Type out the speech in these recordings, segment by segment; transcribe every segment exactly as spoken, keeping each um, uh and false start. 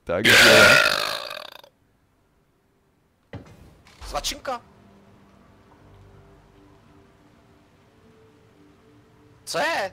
Takže... Svačinka? Co je?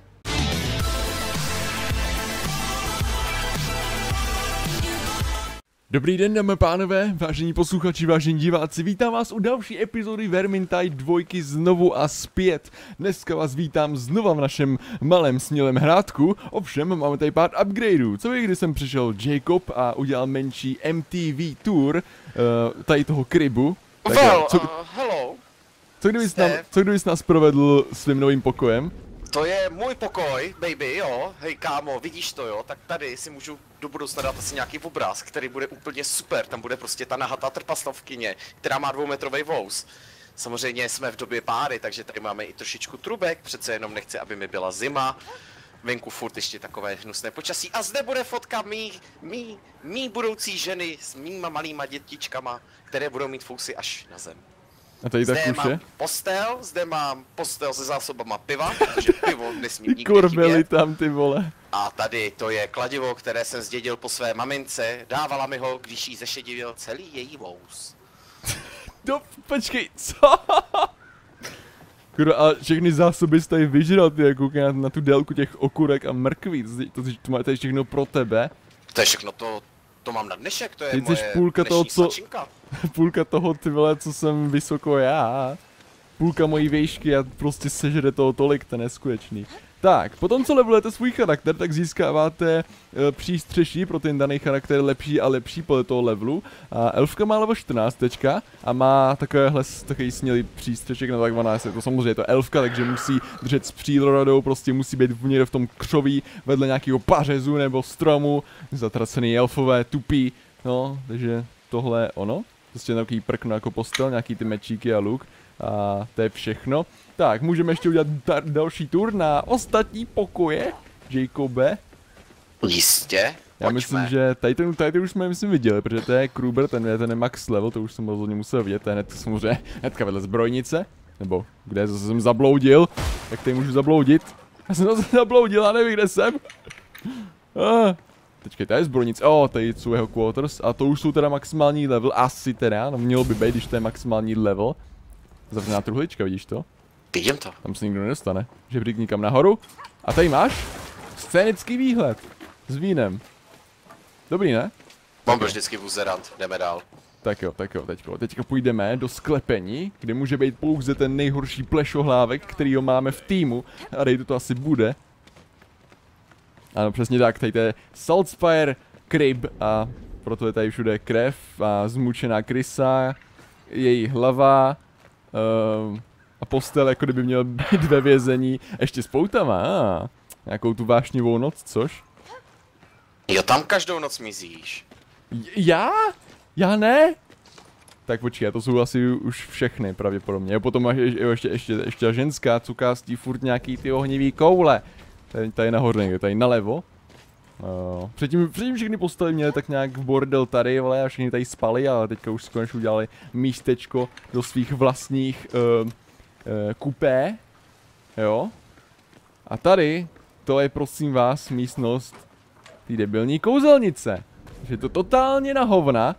Dobrý den, dámy a pánové, vážení posluchači, vážení diváci, vítám vás u další epizody Vermintide dvojky znovu a zpět. Dneska vás vítám znova v našem malém smělém hrádku, ovšem máme tady pár upgradeů. Co vy, když jsem přišel Jacob a udělal menší M T V tour uh, tady toho krybu. Tak, Well, co, uh, hello. co, kdybys nám, co kdybys nás provedl svým novým pokojem? To je můj pokoj, baby, jo. Hej kámo, vidíš to, jo? Tak tady si můžu do budoucna dát asi nějaký obraz, který bude úplně super. Tam bude prostě ta nahatá trpastovkyně, která má dvoumetrový vous. Samozřejmě jsme v době páry, takže tady máme i trošičku trubek, přece jenom nechci, aby mi byla zima. Venku furt ještě takové hnusné počasí. A zde bude fotka mý, mý, mý budoucí ženy s mýma malýma dětičkama, které budou mít fousy až na zem. A tady tak Zde už mám je? postel, zde mám postel se zásobama piva, protože pivo nesmí Ty nikdy korbely chybět. tam, ty vole. A tady to je kladivo, které jsem zdědil po své mamince, dávala mi ho, když jí zešedivil celý její vous. No, počkej, co? Kurva, a všechny zásoby jsi tady vyžral, ty, koukej na, na tu délku těch okurek a mrkví, to, to, to, to má tady všechno pro tebe. To je všechno, to, to mám na dnešek, to je Ty jsi moje půlka toho, dnešní co- svačinka. Půlka toho, ty vole, co jsem vysoko já. Půlka mojí výšky a prostě sežere toho tolik, to je neskutečný. Tak, potom co levelujete svůj charakter, tak získáváte e, přístřeší pro ten daný charakter lepší a lepší podle toho levelu. A elfka má level čtrnáct tečka a má takovéhle takový smělý přístřešek na takzvaná, je to samozřejmě je to elfka, takže musí držet s přírodou, prostě musí být někde v tom křoví vedle nějakého pařezu nebo stromu, zatracený elfové, tupí, no, takže tohle je ono. Prostě takový prkno jako postel, nějaký ty mečíky a luk. A to je všechno. Tak, můžeme ještě udělat další tur na ostatní pokoje, Jacobe. Jistě, Já pojďme. myslím, že tady ten, tady ten už jsme myslím viděli, protože to je Kruber, ten je, ten je max level, to už jsem rozhodně musel vidět, to je hned samozřejmě hnedka vedle zbrojnice. Nebo kde zase jsem zabloudil, tak tady můžu zabloudit. Já jsem zase zabloudil a nevím, kde jsem. Ah. Teďka tady je zbrojnice, oh, tady jsou jeho quarters a to už jsou teda maximální level, asi teda, no mělo by být, když to je maximální level. Zavřená truhlička, vidíš to? Vidím to. Tam se nikdo nedostane. Žebřík nikam nahoru. A tady máš scénický výhled. S vínem. Dobrý, ne? Mám byl vždycky buzerant, jdeme dál. Tak jo, tak jo, teďko. Teďka půjdeme do sklepení, kde může být pouze ten nejhorší plešohlávek, kterýho máme v týmu. A tady to asi bude. Ano, přesně tak, tady to je Saltspire Crib a proto je tady všude krev a zmučená krysa, její hlava. Uh, a postel, jako kdyby měl být ve vězení, ještě s poutama, ah, nějakou tu vášnivou noc, což? Jo, tam každou noc mizíš. J já? Já ne? Tak počkej, to jsou asi už všechny pravděpodobně. Jo, potom máš je, ještě, ještě, ještě ženská, co kástí furt nějaký ty ohnivý koule. Tady, tady nahoře, tady nalevo. Uh, předtím, předtím všechny postavy měly tak nějak v bordel tady, ale a všichni tady spali, ale teďka už konečně udělali místečko do svých vlastních uh, uh, kupé, jo. A tady, to je prosím vás místnost té debilní kouzelnice. Je to totálně na hovna,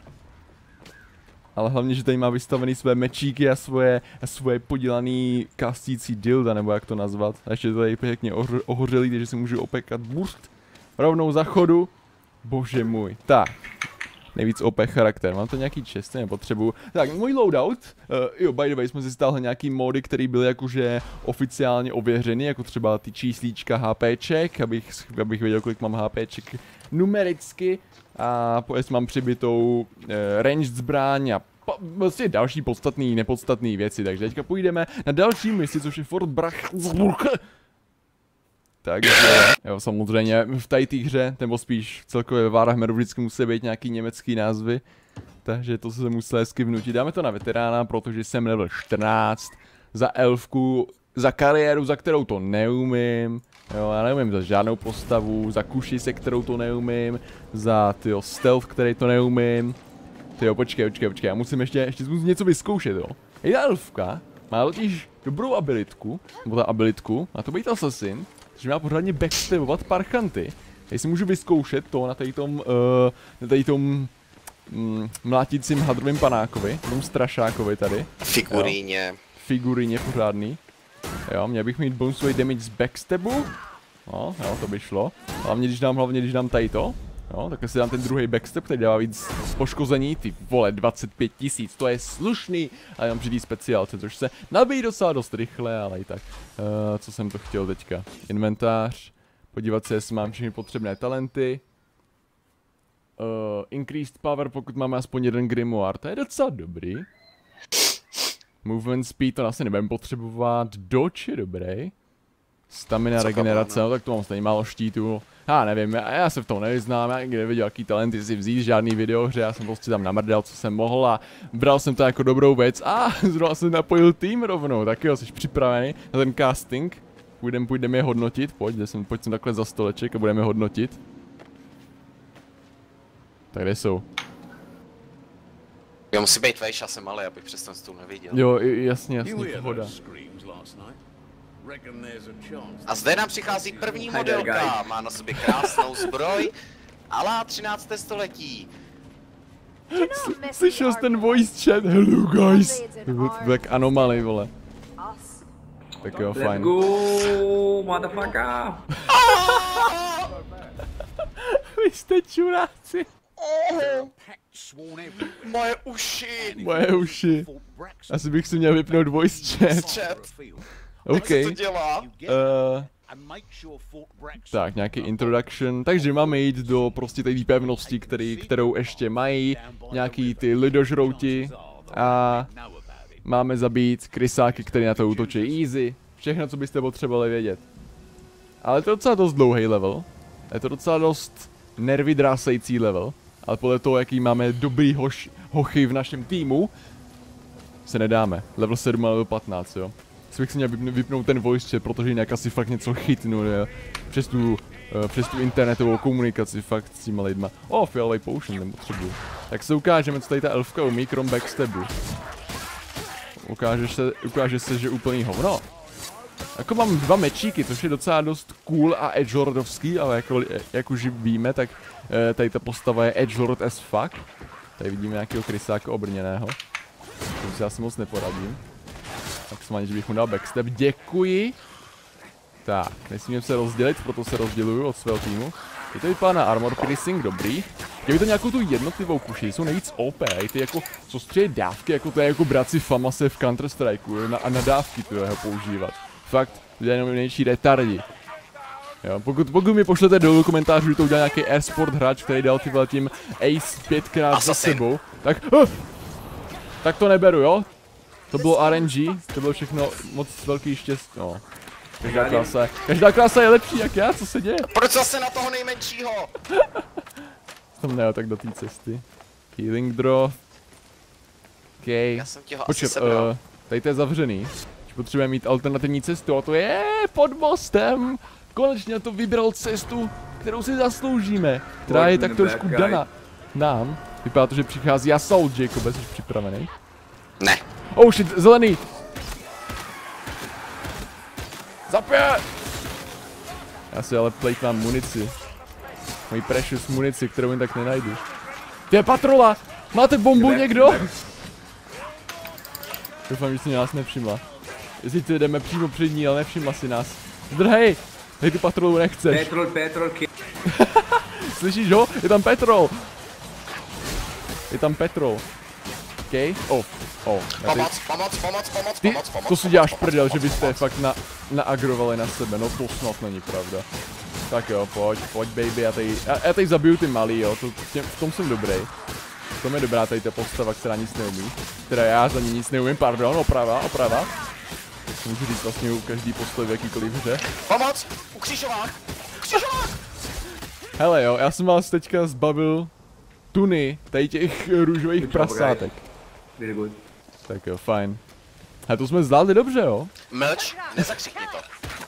ale hlavně, že tady má vystavený své mečíky a svoje, a svoje podělaný kastící dilda, nebo jak to nazvat. A ještě to tady pěkně ohořelý, takže si můžu opekat burst. Rovnou za chodu. Bože můj. Tak. Nejvíc O P charakter. Mám to nějaký česty, nepotřebuju. Tak, můj loadout. Uh, jo, by the way, jsme si stáhli nějaký módy, který byly jakože oficiálně ověřený, jako třeba ty číslíčka HPček, abych, abych věděl, kolik mám HPček numericky. A jestli mám přibitou uh, ranged zbraň a vlastně další podstatný, nepodstatný věci. Takže teďka půjdeme na další misi, což je Fort Brachsburg. Takže, jo, samozřejmě v té hře, nebo spíš celkově ve Warhammeru vždycky musí být nějaký německý názvy. Takže to se musí hezky vnutit. Dáme to na veterána, protože jsem level čtrnáct. Za elfku, za kariéru, za kterou to neumím. Jo, já neumím za žádnou postavu, za kuši, se kterou to neumím. Za, tyjo, stealth, který to neumím. Tyjo, počkej, počkej, počkej, já musím ještě, ještě musím něco vyzkoušet, jo. I ta elfka má totiž dobrou abilitku, nebo ta abilitku, a to být assassin. Takže má pořádně backstabovat parchanty. Jestli můžu vyzkoušet to na tady tom, uh, na tady tom mm, mlátícím hadrovým panákovi, tomu strašákovi tady. Figuríně. Jo. Figuríně pořádný. Jo, měl bych mít bonusový damage z backstabu. No, jo, to by šlo. Hlavně když dám, hlavně když dám tady to. Jo, takhle si dám ten druhý backstep, který dává víc poškození. Ty vole, dvacet pět tisíc, to je slušný. A jenom při té speciálce, což se nabíjí docela dost rychle, ale i tak. Uh, co jsem to chtěl teďka? Inventář. Podívat se, jestli mám všechny potřebné talenty. Uh, increased power, pokud máme aspoň jeden grimoire, to je docela dobrý. Movement speed, to asi nebudeme potřebovat. Dodge je dobrý. Stamina, regenerace, no tak to mám stejně málo štítů. Já nevím, já, já se v tom nevyznám, já nikdy nevěděl, jaký talenty si vzít, žádný videohře, já jsem prostě tam namrdal, co jsem mohl a bral jsem to jako dobrou věc a zrovna jsem napojil tým rovnou, tak jo, jsi připravený na ten casting? Půjdeme, půjdeme je hodnotit, pojď, jsem, pojď jsem takhle za stoleček a budeme je hodnotit. Tak kde jsou? Jo, musí být vejš, já jsem malý, abych přes ten stůl neviděl. Jo, jasně, jasně, pohoda. A zde nám přichází první modelka, má na sobě krásnou zbroj, alá třinácté století. Slyšel jsi ten voice chat? Hello guys! Tak anomaly, vole. Tak jo, fajn. Let's go, motherfucker! Vy jste čuráci. Oh, moje uši! Moje uši. Asi bych si měl vypnout voice chat. Chat. OK. Jak se to dělá? Uh, tak, nějaký introduction. Takže máme jít do prostě té pevnosti, který, kterou ještě mají. Nějaký ty lidožrouti. A máme zabít krysáky, který na to útočí easy. Všechno, co byste potřebovali vědět. Ale to je docela dost dlouhý level. Je to docela dost nervy drásající level. Ale podle toho, jaký máme dobrý hoš, hochy v našem týmu, se nedáme. Level sedm a level patnáct, jo. Si bych si měl vypnout ten voice chat, protože jinak asi fakt něco chytnu, jo. Přes tu, uh, přes tu internetovou komunikaci fakt s těma lidma. O, oh, fialový potion, nepotřebuju. Tak se ukážeme, co tady ta elfka umí, krom backstabu. Ukáže se, ukáže se, že úplný hovno. Jako mám dva mečíky, což je docela dost cool a edgelordovský, ale jako, jak už víme, tak e, tady ta postava je edgelord as fuck. Tady vidíme nějakého krysáka obrněného. To si asi moc neporadím. Tak jsem ani, že bych mu dal backstep. Děkuji. Tak, nesmím se rozdělit, proto se rozděluju od svého týmu. Je to vypadá na armor piercing, dobrý. Kdyby to nějakou tu jednotlivou kuši, jsou nejvíc O P, ty jako, co střeje dávky, jako to je jako bratři Famase v Counter Strikeu, na, a na dávky to jeho používat. Fakt, to je jenom největší retardi. Jo, pokud, pokud mi pošlete dolů komentářů, že to udělal nějaký e-sport hráč, který dal ty tím Ace pětkrát za sebou, tak, uh, tak to neberu, jo? To bylo R N G, to bylo všechno moc velký štěstí, no. Každá klasa je, každá klasa je lepší jak já, co se děje? Proč zase na toho nejmenšího? Tam ne, tak do té cesty. Healing draw. OK. Já jsem tě ho Počkej, asi sebral. uh, tady to je zavřený. Potřebujeme mít alternativní cestu a to je pod mostem. Konečně to vybral cestu, kterou si zasloužíme. Která je tak trošku dana nám. Vypadá to, že přichází Assault, Jacobe, jsi připravený? Ne. Oh shit, zelený! Zapě! Já si ale plejtvám munici. Moji precious munici, kterou jen tak nenajdu. To je patrola! Máte bombu někdo? Doufám, že si nás nevšimla. Jestli ty jdeme přímo před ní, ale nevšimla si nás. Zdrhej! Hej, tu patrolu nechceš. Petrol, petrol, Slyšíš ho? Je tam petrol! Je tam petrol. OK? Oh, oh. Pomoc, pomoc, pomoc, pomoc, Ty, pomoc, pomoc. to si děláš pomoc, prdel, pomoc, že byste pomoc. fakt na, naagrovali na sebe, no to snad není pravda. Tak jo, pojď, pojď baby, já tady, já, já tady zabiju ty malý, jo, to, tě, v tom jsem dobrý. V tom je dobrá tady ta postava, která nic neumí. Teda já za ní nic neumím, pardon, oprava, oprava. To můžu říct vlastně u každý postavy v jakýkoliv hře. Pomoc! Ukřižovák! Ukřižovák! Hele jo, já jsem vás teďka zbavil tuny, tady těch růžových prasátek. Very good. Tak jo, fajn. A to jsme zvládli dobře, jo? Mlč, nezakřikni to.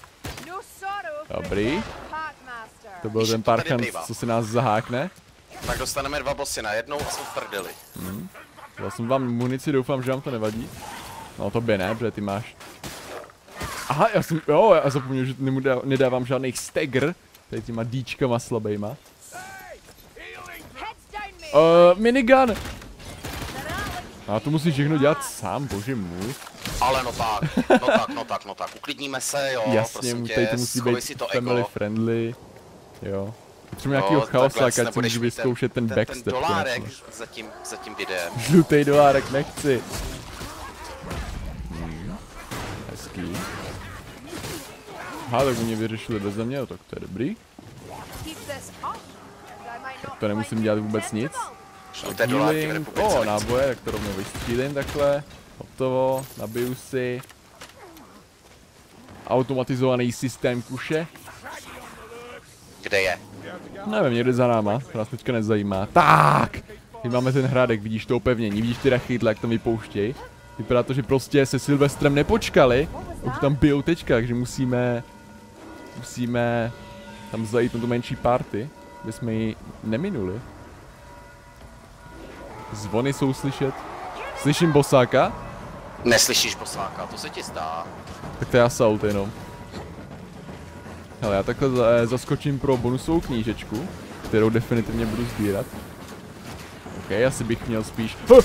Dobrý. To byl Víš, ten to tady parchan, bývá. co se nás zahákne. Tak dostaneme dva bossy najednou a jsme v prdeli. Hmm. Dal jsem vám munici, doufám, že vám to nevadí. No to by ne, protože ty máš. Aha, já jsem, jo, já zapomněl, že nedávám žádný stagger. tady těma díčkama slabejma. Uh, minigun! A to musíš všechno dělat sám, bože můj. Ale no tak, no tak, no tak, no tak, uklidníme se, jo, Jasně, prosím tě, tady to musí být si to family ego. friendly. Jo. Potřebuji Jo, nějakýho chaosáka, takhle ať si můžu vyzkoušet ten, ten backstep. Ten dolárek konečně. za tím, za tím videem. Žlutej dolárek nechci. Hmm. Hezký. Aha, tak mě vyřešili beze mě, no, tak to je dobrý. Tak to nemusím dělat vůbec nic. Žluté dolárky v Healing, republice o, nechci. náboje, tak to rovnou vystřílím takhle. Hotovo, nabiju si. Automatizovaný systém kuše. Kde je? Nevím, někde za náma, to nás teďka nezajímá. Tak! Teď máme ten hrádek, vidíš to opevnění, vidíš ty rachydla, jak tam vypouštěj. Vypadá to, že prostě se Silvestrem nepočkali, už tam bijou teďka, takže musíme... Musíme tam zajít na tu menší party, aby jsme ji neminuli. Zvony jsou slyšet. Slyším bosáka? Neslyšíš bosáka, to se ti zdá. Tak to je assault jenom. Hele, já takhle za, zaskočím pro bonusovou knížečku, kterou definitivně budu sbírat. OK, asi bych měl spíš... Huh!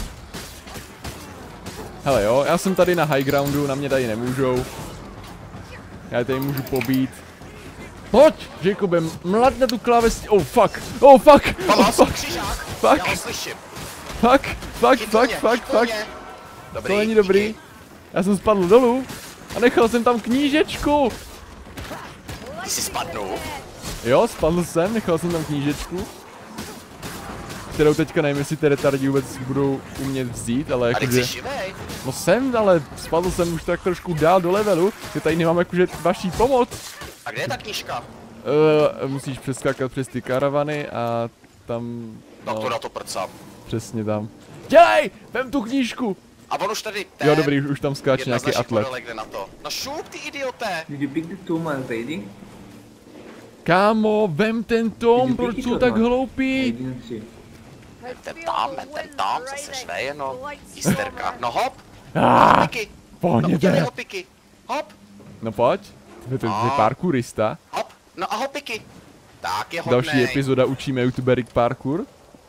Hele jo, já jsem tady na high groundu, na mě tady nemůžou. Já tady můžu pobít. Pojď, Jacobe, mlad na tu klávesní... Oh fuck, oh fuck, oh Pamas, fuck, křižák, fuck, já ho slyším. fuck, fuck, Chytl fuck, mě, fuck, chytl fuck. mě. Dobrý, To není dobrý. díky. Já jsem spadl dolů a nechal jsem tam knížečku. Ty jsi spadnul. Jo, spadl jsem, nechal jsem tam knížečku. Kterou teďka nevím, jestli ty retardi vůbec budou umět vzít, ale A ty jakože... jsi živej. No jsem, ale spadl jsem už tak trošku dál do levelu, že tady nemám jakože vaší pomoc. A kde je ta knížka? Uh, musíš přeskákat přes ty karavany a tam... Tak to No, na to prcám. přesně tam. Dělej! Vem tu knížku! A on už tady ten... Jo, dobrý, už tam skáče jedna z nějaký našich atlet. modelek jde na to. No šup, ty idioté! Did you pick the tomb I'm raiding? Kámo, vem ten tom, Ty proč píky jsou to, tak no. I hloupí? didn't see. Ten tam, ten tam, zase šve jenom. Jisterka. No hop, Ah, piky. No pohněte. udělej ho piky. Hop, No pojď, ty ty A. parkourista. hop, no a hop piky. Tak je hodnej. Další epizoda učíme youtubery parkour.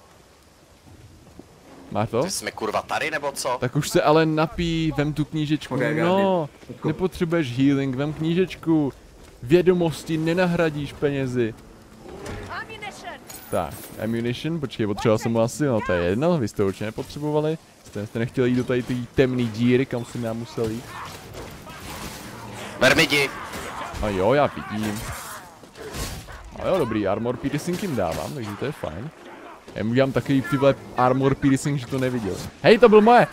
Má to? Ty jsme kurva tady, nebo co? Tak už se ale napí, vem tu knížečku, Okay, no, got it. nepotřebuješ healing, vem knížečku. Vědomosti nenahradíš penězi. Tak, ammunition, počkej, potřeboval jsem mu asi, no to je jedno, vy jste určitě nepotřebovali. Jste, jste nechtěli jít do tady ty temný díry, kam jsem já musel jít. Vermidi. A jo, já vidím. A jo, dobrý, armor piercing jim dávám, takže to je fajn. Já mu dělám takový tyhle armor piercing, že to neviděl. Hej, to byl moje!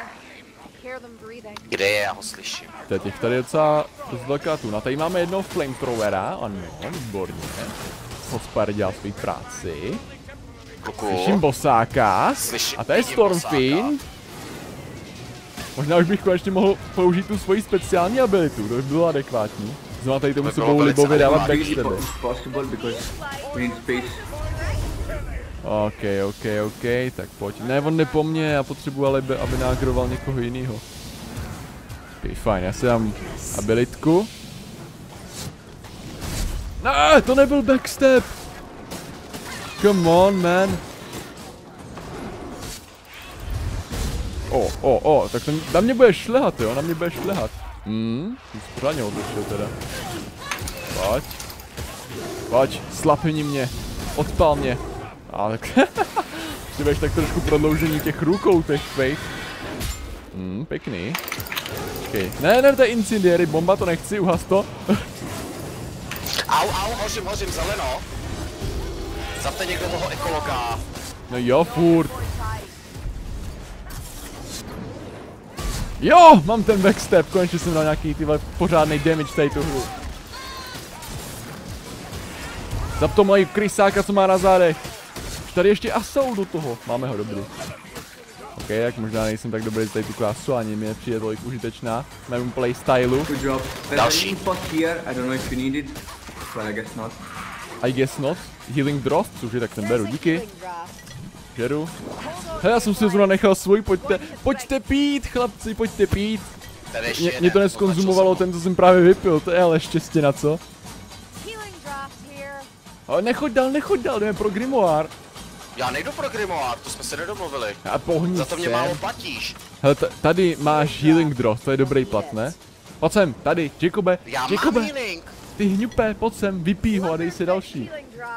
Kde je, já ho slyším. To je těch tady docela dost velká tuna. Tady máme jednoho flamethrowera, ano, výborně. Hospar dělal svou práci. Kuku. Slyším bosáka. Slyším, A to je vidím Stormfiend. Možná už bych konečně mohl použít tu svoji speciální abilitu, to by bylo adekvátní. Znamená tady tomu To by bylo sebou velice libově dávat adekvátní. Really backstepy. po- possible because we need space. Ok, ok, ok, tak pojď. Ne, on jde po mně, já potřebuji ale, aby, aby nágroval někoho jiného. Ok, fajn, já si dám abilitku. Ne, to nebyl backstep! Come on, man. O, o, o, tak ten, na mě bude šlehat, jo, na mě bude šlehat. Hmm, jsi pořádně odlišil teda. Pojď. Pojď, slapni mě. Odpal mě. A tak... Ty budeš tak trošku prodloužení těch rukou, těch tvých. Hmm, pěkný. Počkej. Ne, ne, to je incendiary, bomba, to nechci, uhas to. Au, au, hořím, hořím, zeleno. Zavte někdo toho ekologa. No jo, furt. Jo, mám ten backstep, konečně jsem dal nějaký tyhle pořádnej damage tady tu hru. Zap to mají krysáka, co má na zádech. Už tady ještě assault do toho, máme ho dobrý. Ok, jak možná nejsem tak dobrý tady tu klásu, ani mi nepřijde tolik užitečná v mém playstylu. Good job. There's Další. an impot here. I don't know if you need it, but I guess not. I guess not. Healing drost, což je, tak ten beru, díky. Žeru. Hele, já jsem si zrovna nechal svůj, pojďte, pojďte pít, chlapci, pojďte pít. Tady ještě Mě, jeden, mě to označil neskonzumovalo jsem ten, co jsem právě vypil, to je ale štěstí na co. Ale nechoď dál, nechoď dál, jdeme pro Grimoire. Já nejdu pro Grimoire, to jsme se nedomluvili. A pohni Za to mě sem. málo platíš. Hele, tady máš healing drop, to je dobrý plat, ne? Pojď sem, tady, Jacobe, Já Jacobe, mám healing. ty hňupe, pojď sem, vypij ho a dej si další.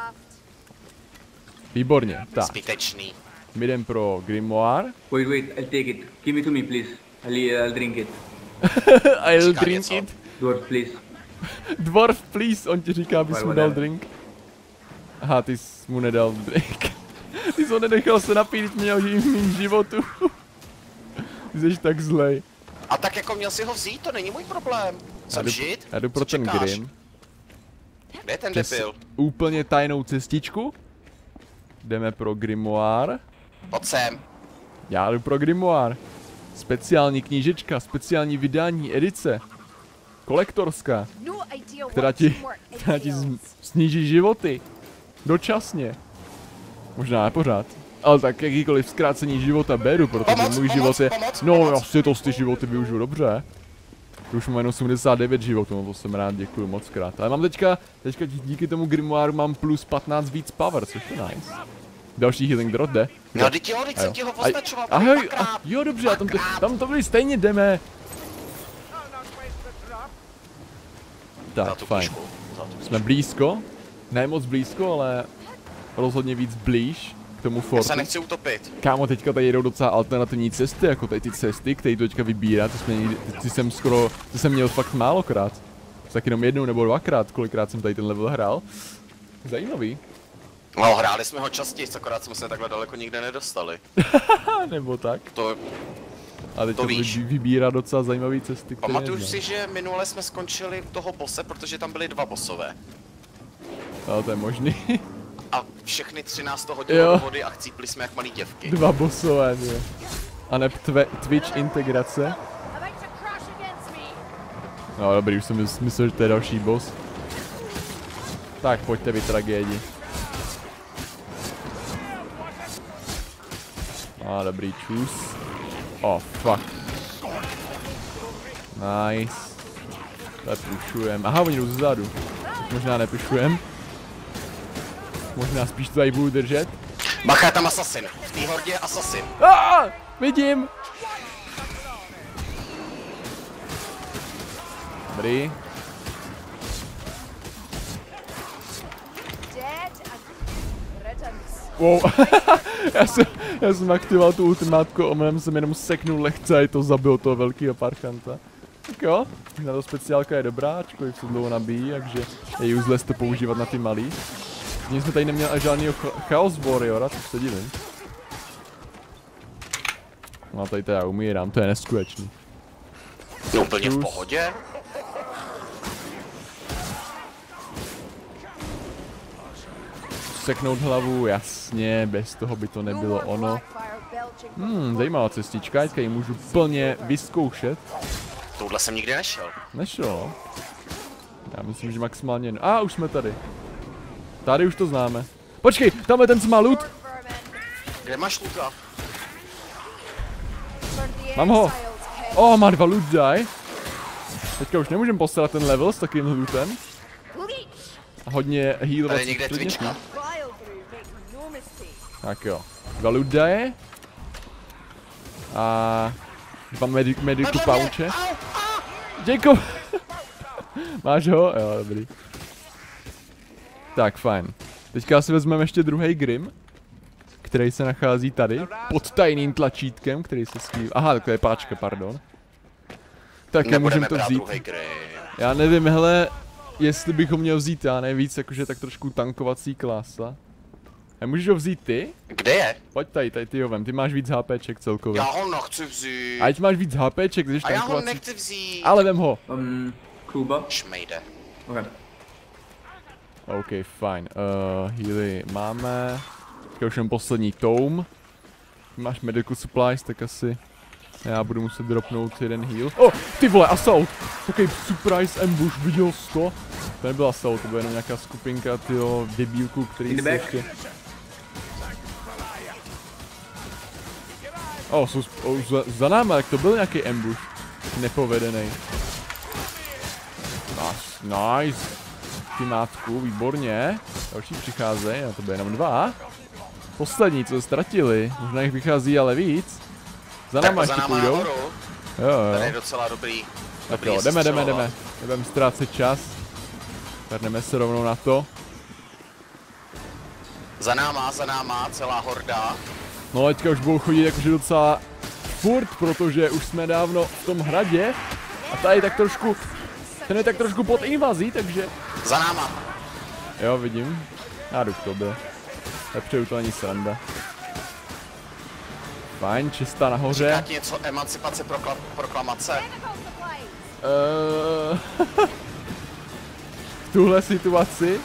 Výborně, tak, Zbytečný. my jdem pro Grimoire. Wait, wait, I'll take it. Give me to me, please. I'll, I'll drink it. I'll Říká drink něco. it. Dwarf, please. Dwarf, please, on ti říká, abys Why mu would dal I? drink. Aha, ty jsi mu nedal drink. Ty jsi ho nenechal se napít, měl méně životu. Ty jsi tak zlej. A tak jako měl si ho vzít, to není můj problém. Já Jsem jdu, žít? já jdu pro Co ten čekáš? Grim. Kde je ten Přes debil? úplně tajnou cestičku. Jdeme pro Grimoire. Pojď sem. Já jdu pro Grimoire. Speciální knížečka, speciální vydání, edice. Kolektorská, která ti, která ti z- sníží životy. Dočasně. Možná ne pořád. Ale tak jakýkoliv zkrácení života beru, protože Pomoc, můj pomoc, život je... pomoc, No pomoc. jasně, to z ty životy využiju dobře. Už mám jen osmdesát devět životů, no to jsem rád, děkuju moc krát. Ale mám teďka, teďka dí- díky tomu Grimoire mám plus patnáct víc power, což je nice. Další healing drop jde. No, teď jo, teď A jsem jo. ti ho Aj- označoval. Ahoj, dvakrát. a, jo dobře, a tam, to, Dvakrát. tam to byli stejně jdeme. Za Tak, tu fajn. knížku. Za tu. Jsme blízko. Ne moc blízko, ale rozhodně víc blíž k tomu Já fortu. se nechci utopit. Kámo, teďka tady jedou docela alternativní cesty, jako tady ty cesty, které teďka vybírá, ty, jsme někdy, ty, ty jsem skoro, ty jsem měl fakt málokrát. Tak jenom jednou nebo dvakrát, kolikrát jsem tady ten level hrál. Zajímavý. No, hráli jsme ho častěji, akorát jsme se takhle daleko nikde nedostali. Ha, nebo tak. To, A teďka To víš. vy- vybírá docela zajímavý cesty, které pamatuju neznám. si, že minule jsme skončili u toho bose, protože tam byly dva bosové. Ale to je možný. A všechny třináct to hodilo Jo. do vody a chcípli jsme jak malý děvky. Dva bossové, jo. A ne tve, Twitch integrace. No dobrý, už jsem mys- myslel, že to je další boss. Tak pojďte vy tragédi. A dobrý, čus. Oh fuck. Nice. Tady pušujem. Aha, oni jdou zezadu. Možná nepušujem. Možná spíš to tady budu držet. Bacha, je tam asasin. V té hordě je asasin. Ah, vidím. Dobrý. Wow. já, jsem, já jsem aktivoval tu ultimátku, omylem jsem jenom seknul lehce a i to zabilo toho velkého parchanta. Tak jo, na to speciálka je dobrá, ačkoliv se dlouho nabíjí, takže je useless to používat na ty malý. Nic jsme tady neměli žádnýho ch Chaos Warriora, což se divím. No tady to já umírám, to je neskutečný. No úplně v Čus. pohodě. Seknout hlavu, jasně, bez toho by to nebylo ono. Hmm, zajímavá cestička, teďka ji můžu plně vyzkoušet. Touhle jsem nikdy nešel. Nešlo, no. Já myslím, že maximálně... A, ah, už jsme tady. Tady už to známe. Počkej, tam je ten co má loot. Kde máš luka? Mám ho. O, oh, má dva loot die. Teďka už nemůžeme posílat ten level s takovým lootem. A hodně healovat. Tady je někde Twitchka. Tak jo. Dva loot die. A... Dva medic, medicu pouche. Jacob! Máš ho? Jo, dobrý. Tak, fajn. Teďka si vezmeme ještě druhý Grim, který se nachází tady, pod tajným tlačítkem, který se skrývá. Aha, to je páčka, pardon. Tak já můžeme Nebudeme to brát vzít. druhej Grim. Já nevím, hele, jestli bychom měl vzít, já nejvíc, jakože tak trošku tankovací klasa. A můžeš ho vzít ty? Kde je? Pojď tady, tady ty ho vem, ty máš víc HPček celkově. Já ho nechci vzít. Ať máš víc HPček, když A já ho tankovací. nechci vzít. Ale vem ho. Um, Kuba. Šmejde. Okay. OK, fajn. Uh, healy máme. Teďka už jen poslední tome. Máš medical supplies, tak asi já budu muset dropnout jeden heal. Oh, ty vole, assault! Takový surprise ambush, viděl jsi to? To nebyl assault, to byla jenom nějaká skupinka tyho debílků, který In the si back. ještě... Oh, jsou oh, za, za náma, jak to byl nějaký ambush. Nepovedený. Nice, nice. Timátku, výborně. Další přicházejí, a to bude jenom dva. Poslední, co ztratili. Možná jich vychází ale víc. Za náma ještě půjdou. Jo, jo. Tady je docela dobrý. Tak dobrý jo, jdeme, jdeme, střelovat. jdeme. Nebudeme ztrácet čas. Vrneme se rovnou na to. Za náma, za náma, celá horda. No teďka už budou chodit jakože docela furt, protože už jsme dávno v tom hradě. A tady tak trošku, ten je tak trošku pod invazí, takže... Za náma. Jo, vidím. Já jdu k tobě. Nepřeju to ani sranda. Fajn, čistá Říká nahoře. ti něco emancipace prokla proklamace? Uh, v tuhle situaci.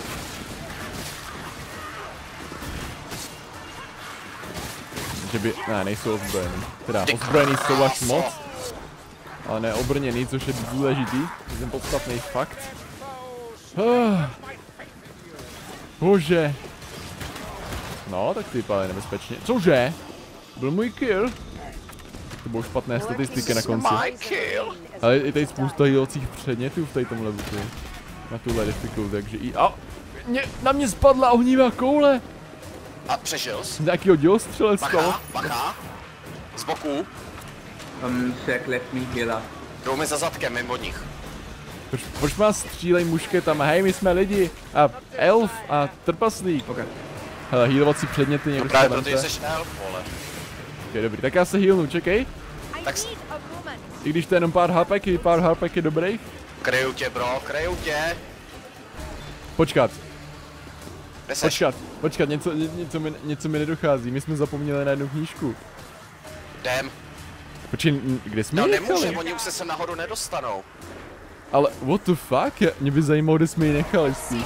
Že by, ne, nejsou ozbrojení. Teda Ty ozbrojení jsou až kráso. moc. Ale ne obrněný, což je důležitý. To je ten podstatný fakt. Uh, bože. No, tak ty vypadají nebezpečně. Cože? Byl můj kill? To bylo špatné statistiky na konci. My kill. Ale je tady spousta healcích předmětů v tady tom levelu. Na tuhle difficulty, takže i... A, mě, na mě spadla ohnívá koule! A přežil jsi? Z nějakého dělostřelectva. Bacha, bacha. Z boku. Um, Shaq left me healer. Jdou mi za zadkem, mimo nich. Proč, proč má střílej mušketama? Hej, my jsme lidi. A elf a trpaslík. Okay. Hele, healovací předměty někdo No právě si protože vemte. jsi elf, vole. Okay, dobrý, tak já se healnu, čekej. Tak I když to je jenom pár harpeky, pár harpeky dobrých. kryju tě, bro, kryju tě. Počkat, Kde seš? počkat, počkat, něco, ně, něco, mi, něco mi nedochází. My jsme zapomněli na jednu knížku. Jdem. Počkej, n- kde jsme No ji nemůže, nechali? oni už se sem nahoru nedostanou. Ale what the fuck? Já, mě by zajímalo, kde jsme ji nechali spíš.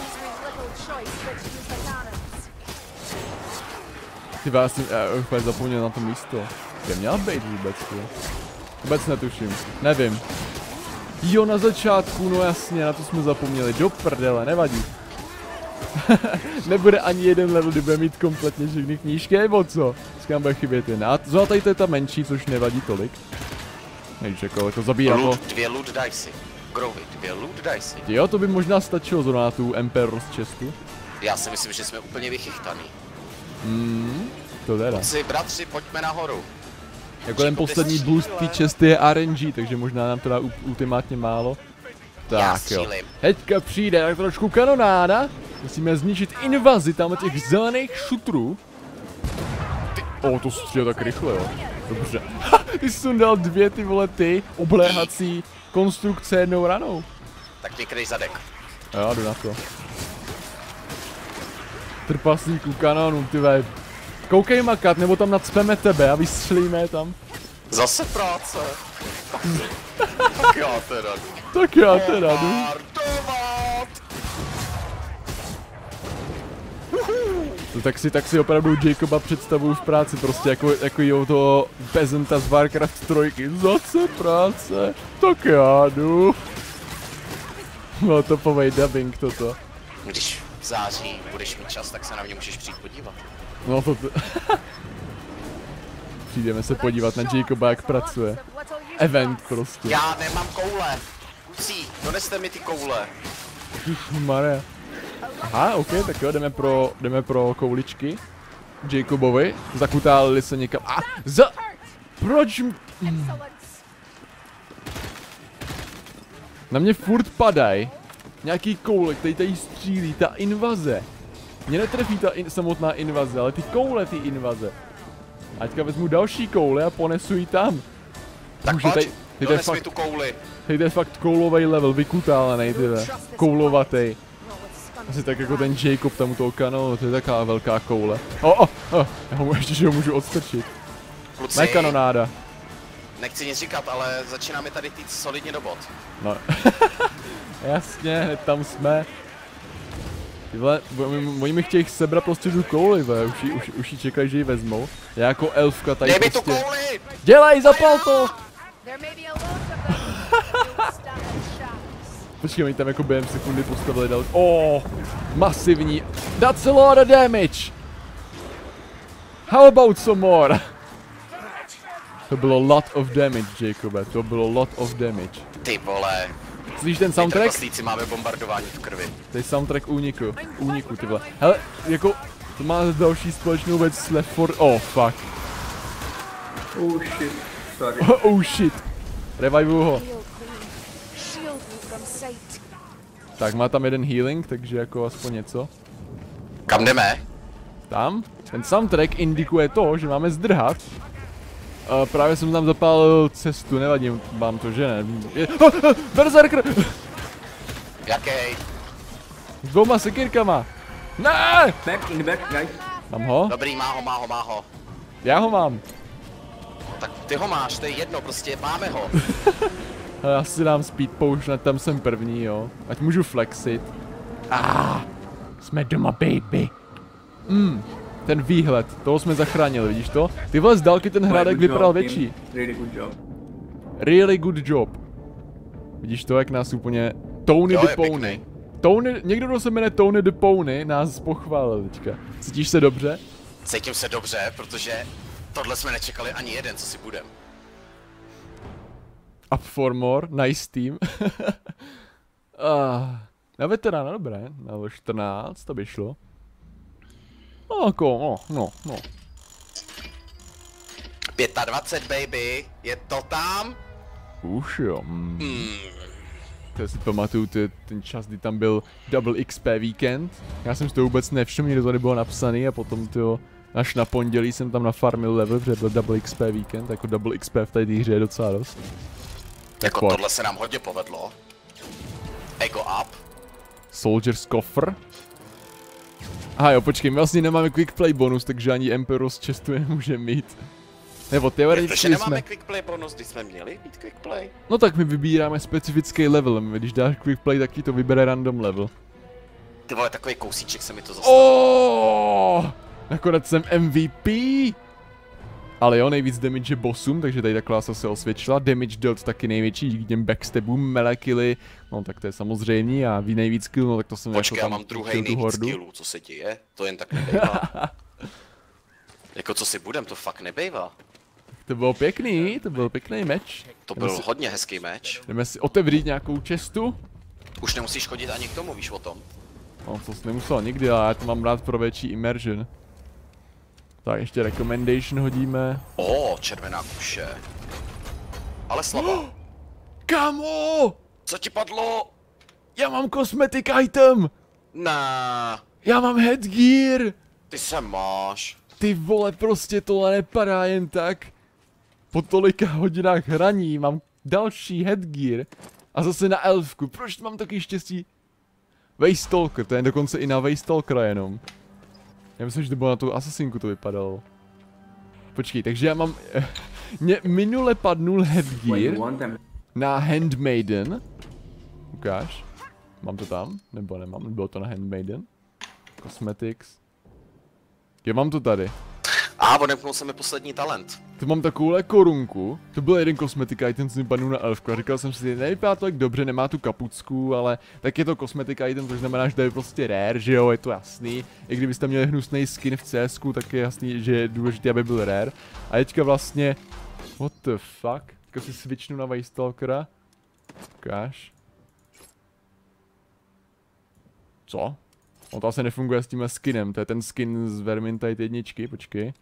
Ty já jsem já úplně zapomněl na to místo. Kde měla být vůbec, ty? Vůbec netuším, nevím. Jo, na začátku, no jasně, na to jsme zapomněli, do prdele, nevadí. Nebude ani jeden level, kdy bude mít kompletně všechny knížky, nebo co? Skám bude chybět jen. A zrovna tady to je ta menší, což nevadí tolik. Nevíš, jako, jako zabíjá to. Loot, dvě loot dicey. Groovy, dvě loot dicey. Jo, to by možná stačilo zrovna na tu Emperor's chestu. Já si myslím, že jsme úplně vychychtaný. Hmm, to teda. Si, bratři, pojďme nahoru. Jako ten poslední boost té česty je R N G, takže možná nám to dá u- ultimátně málo. Já Tak jo. střílím. Teďka přijde tak trošku kanonáda. Musíme zničit invazi tam těch zelených šutrů. Ty, o, to střílel tak rychle, jo. Dobře. Ha, ty jsi sundal dvě ty vole ty obléhací konstrukce jednou ranou. Tak mě kryj zadek. Jo, jdu na to. Trpaslíků kanonů, ty vej. Koukej makat, nebo tam nacpeme tebe a vystřelíme tam. Zase práce. Tak já teda. Tak já teda jdu. Bombardovat! No, tak si, tak si opravdu Jacoba představuju v práci, prostě jako, jako jo toho pezenta z Warcraft tři. Zase práce, tak já jdu. No to povej dubbing toto. Když v září budeš mít čas, tak se na mě můžeš přijít podívat. No to... Přijdeme se podívat na Jacoba, jak pracuje. Event prostě. Já nemám koule. Kucí, doneste mi ty koule. Maria. Aha, ok, tak jo, jdeme pro, jdeme pro kouličky. Jacobovi, zakutálili se někam. A za... Proč? m- Na mě furt padají nějaký koule, který tady střílí, ta invaze. Mě netrefí ta in, samotná invaze, ale ty koule ty invaze. A teďka vezmu další koule a ponesu ji tam. Tak Může pojď, tady- tady to je dones mi fakt- tu kouli. Tady to je fakt koulový level, vykutálený, ty ve. Koulovatý. Asi tak jako ten Jacob tam u toho kanonu, to je taková velká koule. O, o, o, já ho ještě, že ho můžu odstrčit. Kluci, Ne kanonáda. nechci nic říkat, ale začínáme tady týt solidně do bod. No. Jasně, hned tam jsme. Ty vole, oni- oni mi chtějí sebrat prostě tu kouli, ve. Už, jí- už, už jí čekají, že ji vezmou. Já jako elfka tady Dej mi tu prostě... kouli! Dělej, zapal to! Počkej, oni tam jako během sekundy postavili dal... Oh, masivní. That's a lot of damage! How about some more? To bylo lot of damage, Jacobe, to bylo lot of damage. Ty vole, Slyšíš ten soundtrack? Trpaslíci máme bombardování v krvi. To je soundtrack úniku, úniku ty vole. Hele, jako, to má další společnou věc s Left four... Oh, fuck. Oh shit. Sorry. Oh, oh shit. Revivuju ho. Tak má tam jeden healing, takže jako aspoň něco. Kam jdeme? Tam? Ten soundtrack indikuje to, že máme zdrhat. Uh, právě jsem tam zapálil cestu, nevadí vám to, že ne? Je... Oh, oh, berserker! Jakej? S dvouma sekírkama. Ne! Back in the back, guys. Mám ho? Dobrý, má ho, má ho, má ho. Já ho mám. No, tak ty ho máš, to je jedno, prostě máme ho. Já si dám speed potion, tam jsem první, jo. Ať můžu flexit. Ah, jsme doma, baby. Mm, ten výhled, toho jsme zachránili, vidíš to? Ty vole, z dálky ten hrádek vypadal větší. Really good job. Really good job. Vidíš to, jak nás úplně... Tony the Pony. Tony, někdo, kdo se jmenuje Tony the Pony, nás pochválil teďka. Cítíš se dobře? Cítím se dobře, protože tohle jsme nečekali ani jeden, co si budem. Up for more, nice team. ah, na veterána, dobré, na čtrnáct, to by šlo. No, jako, no, no, no. dvacet pět, baby, je to tam? Už jo. Mm. Hmm. To si pamatuju ty, ten čas, kdy tam byl Double X P Weekend. Já jsem si to vůbec nevšiml, nikdy to nebylo napsaný a potom to až na pondělí jsem tam nafarmil level, protože byl Double X P Weekend, jako Double X P v té hře je docela dost. Jako pojď. tohle se nám hodně povedlo. Ego up. Soldier's Coffer. Aha jo, počkej, my vlastně nemáme quick play bonus, takže ani Emperor z chestu nemůžeme mít. Nebo teoreticky Protože nemáme jsme... quick play bonus, když jsme měli mít quick play. No tak my vybíráme specifický level, když dáš quick play, tak ti to vybere random level. Ty vole, takový kousíček se mi to zastavil. Oh! Nakonec jsem M V P! Ale jo, nejvíc damage bossům, takže tady ta klasa se osvědčila. Damage dealt taky největší díky těm backstabům, melee killy. No tak to je samozřejmě a ví nejvíc kill, no tak to jsem Počkej, jako já mám druhý nejvíc killů, co se děje? To jen tak nebejvá. Jako co si budem, to fakt nebejvá. To bylo pěkný, to byl pěkný meč. To Jdeme byl si, hodně hezký meč. jdeme si otevřít nějakou čestu. Už nemusíš chodit ani k tomu, víš o tom. No to jsi nemusel nikdy, ale já to mám rád pro větší immersion. Tak ještě recommendation hodíme. O, červená kuše. Ale slabá. Kamo! Co ti padlo? Já mám cosmetic item! Ne, Já mám headgear! ty se máš. Ty vole, prostě tohle nepadá jen tak. Po tolika hodinách hraní mám další headgear. A zase na elfku, proč mám takový štěstí? Waystalker, to je dokonce i na Waystalkera jenom. Já myslím, že to bylo na tu asasinku to vypadalo. Počkej, takže já mám... Mě minule padnul headgear na Handmaiden. Ukáž. Mám to tam? Nebo nemám? Bylo to na Handmaiden? Cosmetics. Jo, mám to tady. A odemknul se mi poslední talent. Tu mám takovouhle korunku. To byl jeden cosmetic item, co mi padnul na elfku. A říkal jsem si, nevypadá to tak dobře, nemá tu kapucku, ale tak je to cosmetic item, což znamená, že to je prostě rare, že jo, je to jasný. I kdybyste měli hnusný skin v C S ku, tak je jasný, že je důležité, aby byl rare. A teďka vlastně... What the fuck? Teďka si switchnu na Waystalkera. Ukáž. Co? On to asi nefunguje s tímhle skinem, to je ten skin z Vermintide jedničky, počkej.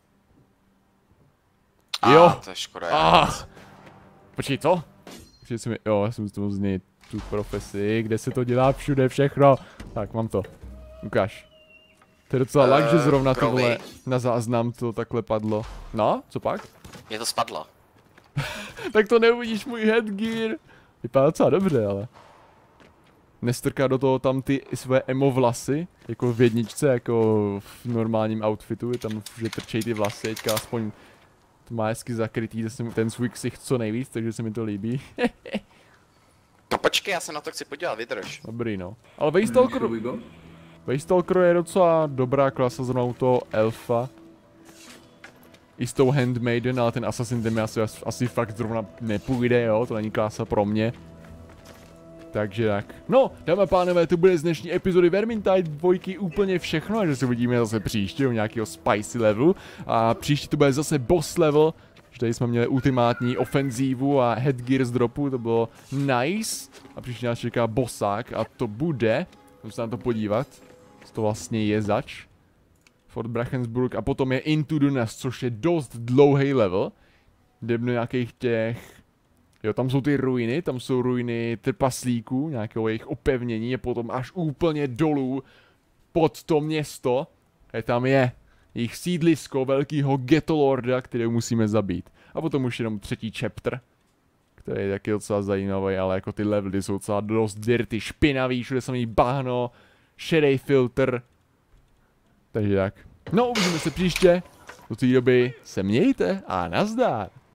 A, Jo! to je škoda. Ah. Počkej, co? Počkej, mi, jo, já jsem z toho změnit tu profesi, kde se to dělá všude všechno. Tak, mám to. Ukáž. To je docela uh, lag, že zrovna ty vole na záznam to takhle padlo. No, co pak? Mě to spadlo. Tak to neuvidíš můj headgear. Vypadá docela dobře, ale. Nestrká do toho tam ty své emo vlasy, jako v jedničce, jako v normálním outfitu, je tam, že trčej ty vlasy, teďka aspoň to má hezky zakrytý ten svůj ksicht co nejvíc, takže se mi to líbí. No počkej, já se na to chci podívat, vydrž. Dobrý no. Ale Waystalker, Waystalker je docela dobrá klasa zrovna u toho elfa. I s tou Handmaiden, ale ten Assassin ten mi asi, asi fakt zrovna nepůjde, jo, to není klasa pro mě. Takže tak. No, dámy a pánové, to bude z dnešní epizody Vermintide dvojky úplně všechno, a že se uvidíme zase příště u nějakého spicy levelu. A příště to bude zase boss level, Tady jsme měli ultimátní ofenzívu a headgear z dropu, to bylo nice. A příště nás čeká bossák a to bude, musím se na to podívat, co to vlastně je zač. Fort Brachensburg a potom je Into the Nest, což je dost dlouhý level. Jde do nějakých těch... Jo, tam jsou ty ruiny, tam jsou ruiny trpaslíků, nějakého jejich opevnění, a potom až úplně dolů pod to město, a tam je jejich sídlisko velkého Getolorda, kterého musíme zabít. A potom už jenom třetí chapter, který je taky docela zajímavý, ale jako ty levely jsou docela dost dirty, špinavý, všude samý bahno, šedej filtr. Takže tak. No, uvidíme se příště. Do té doby se mějte a nazdar.